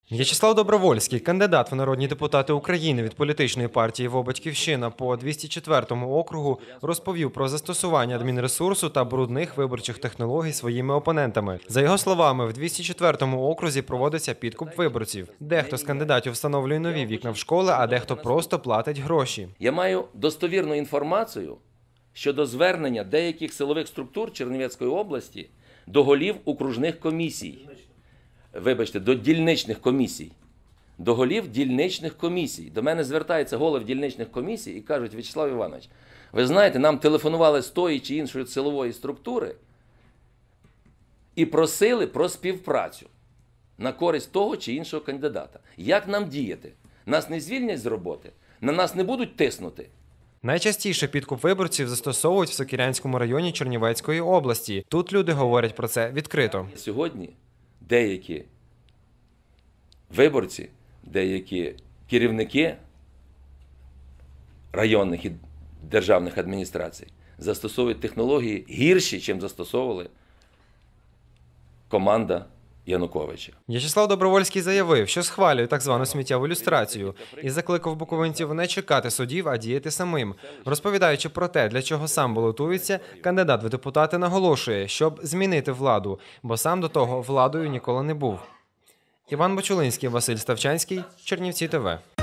В'ячеслав Добровольський, кандидат в народні депутати України від політичної партії «Батьківщина» по 204 округу, розповів про застосування адмінресурсу та брудних виборчих технологій своїми опонентами. За його словами, в 204 окрузі проводиться підкуп виборців. Дехто з кандидатів встановлює нові вікна в школи, а дехто просто платить гроші. Я маю достовірну інформацію щодо звернення деяких силових структур Чернівецької області до голів окружних комісій. Вибачте, до дільничних комісій. До голів дільничних комісій. До мене звертаються голови дільничних комісій і кажуть: В'ячеслав Іванович, ви знаєте, нам телефонували з тої чи іншої силової структури і просили про співпрацю на користь того чи іншого кандидата. Як нам діяти? Нас не звільнять з роботи? На нас не будуть тиснути? Найчастіше підкуп виборців застосовують в Сокирянському районі Чернівецької області. Тут люди говорять про це відкрито. Сьогодні деякі виборці, деякі керівники районних і державних адміністрацій застосовують технології гірші, ніж застосовували команда Януковича. В'ячеслав Добровольський заявив, що схвалює так звану сміттєву люстрацію і закликав буковинців не чекати судів, а діяти самим. Розповідаючи про те, для чого сам балотується, кандидат в депутати наголошує, щоб змінити владу, бо сам до того владою ніколи не був. Іван Бочулинський, Василь Ставчанський, Чернівці ТВ.